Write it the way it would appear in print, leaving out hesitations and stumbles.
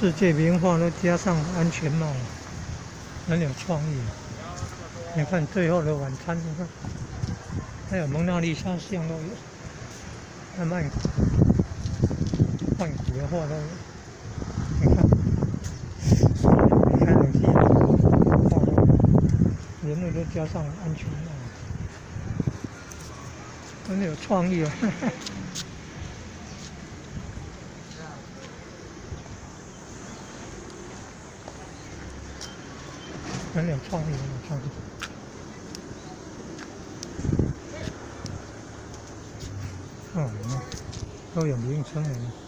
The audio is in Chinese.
世界名画都加上安全帽，很有创意。你看《最后的晚餐》，你看，还有蒙娜丽莎像都有，还曼谷的画都有。你看，你看冷气画都有，人物都加上安全帽，很有创意哦。很有创意，很有创意。哦，都有名称的。